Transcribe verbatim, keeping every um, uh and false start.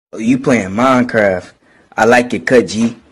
Oh, you playing Minecraft. I like your cut, G.